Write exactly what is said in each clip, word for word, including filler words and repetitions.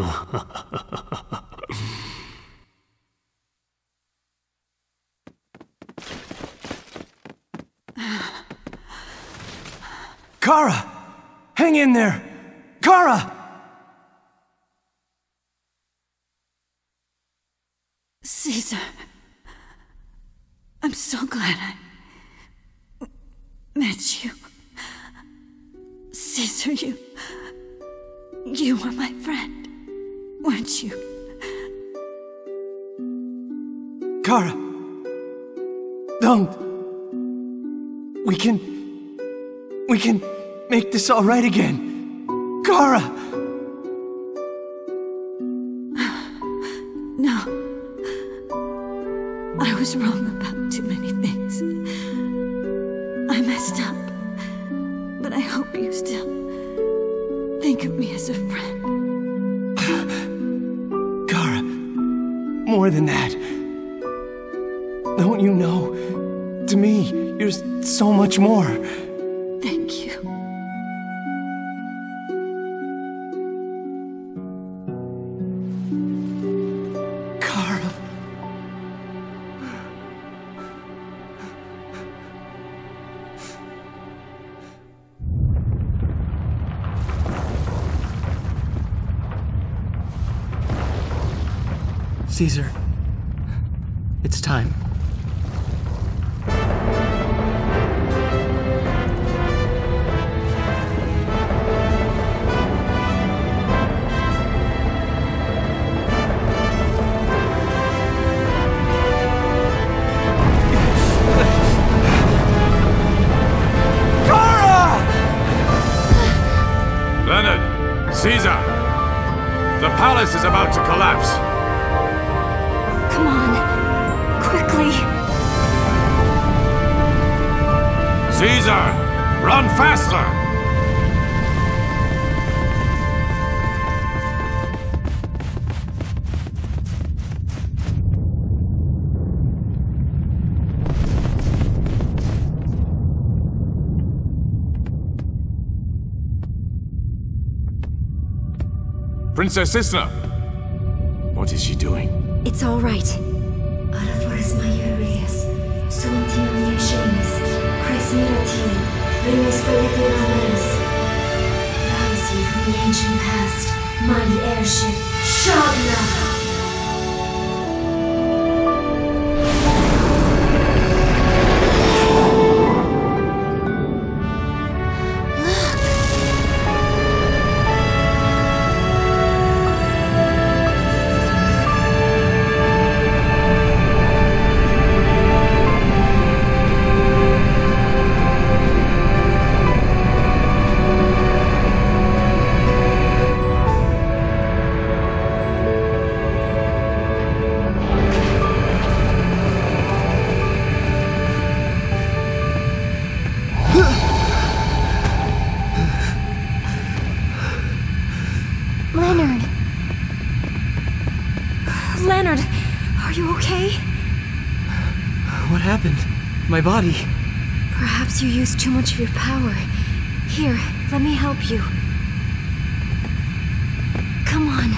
Kara! Hang in there! Kara! Caesar, I'm so glad I met you. Caesar, you... you were my friend, weren't you? Kara! Don't! We can... we can make this all right again. Kara! No. I was wrong about too many things. I messed up. But I hope you still think of me as a friend. Kara, more than that. Don't you know? To me, you're so much more. Thank you. Kara. Caesar, it's time. Caesar! The palace is about to collapse! Come on, quickly! Caesar! Run faster! Princess Isna! What is she doing? It's all right. Araforas maiores, sontiam yeshemis, cresmiratim, remis peleterames. Rising from the ancient past, mighty airship, Shagna! My body. Perhaps you used too much of your power. Here, let me help you. Come on.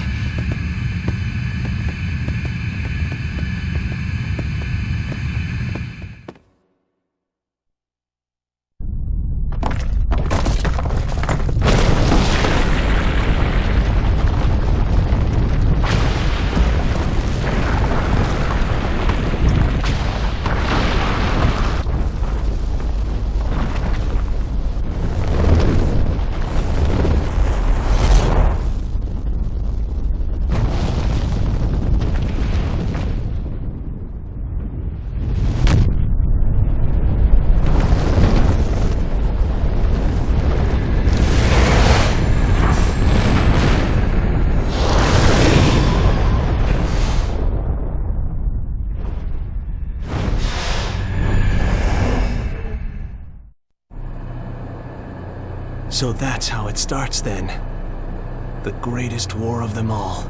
So that's how it starts then. The greatest war of them all.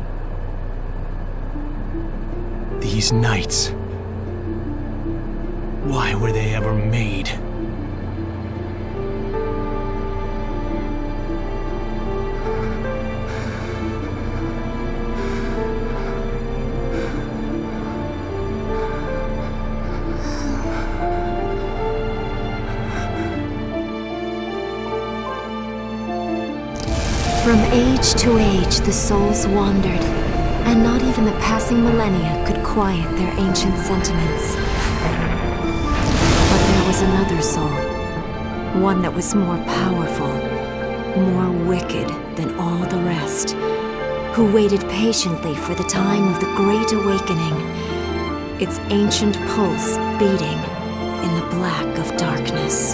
These knights. Why were they ever made? From age to age, the souls wandered, and not even the passing millennia could quiet their ancient sentiments. But there was another soul, one that was more powerful, more wicked than all the rest, who waited patiently for the time of the Great Awakening, its ancient pulse beating in the black of darkness.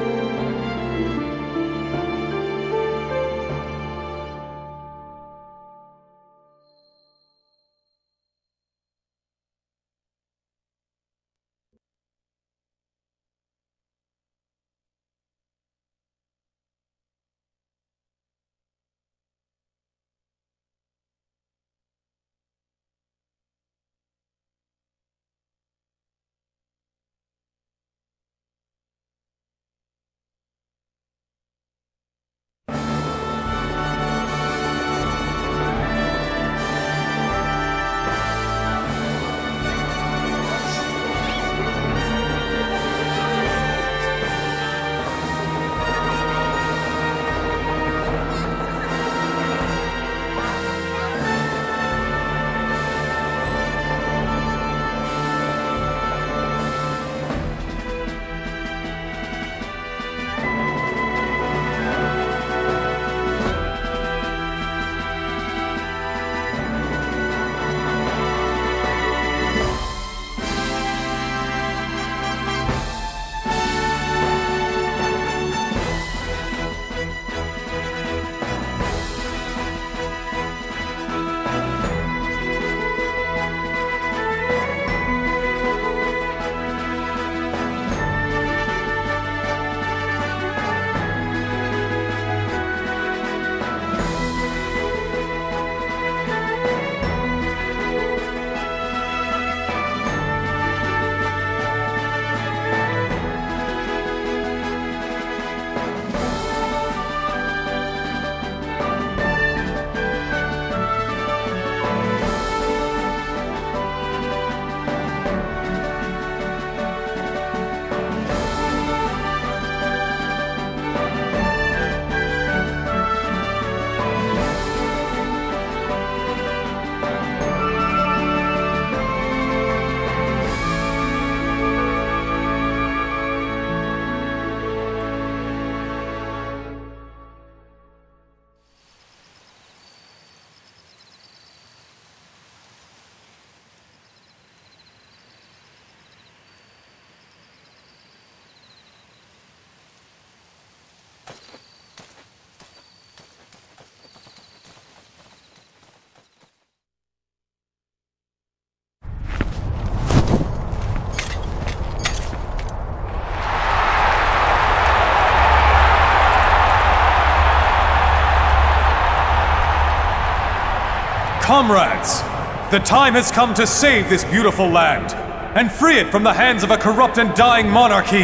Comrades, the time has come to save this beautiful land and free it from the hands of a corrupt and dying monarchy.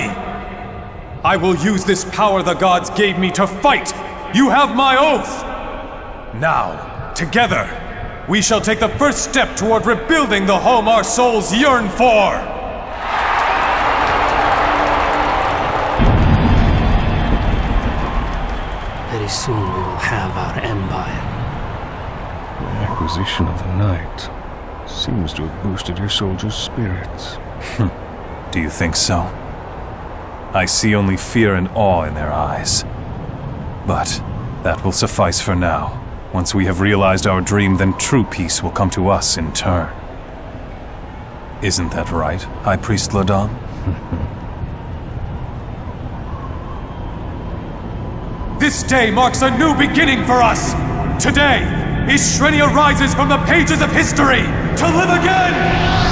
I will use this power the gods gave me to fight. You have my oath. Now, together, we shall take the first step toward rebuilding the home our souls yearn for. Very soon we will have our empire. The acquisition of the Knight seems to have boosted your soldiers' spirits. Do you think so? I see only fear and awe in their eyes. But that will suffice for now. Once we have realized our dream, then true peace will come to us in turn. Isn't that right, High Priest Ladon? This day marks a new beginning for us! Today, Ishrenia rises from the pages of history to live again!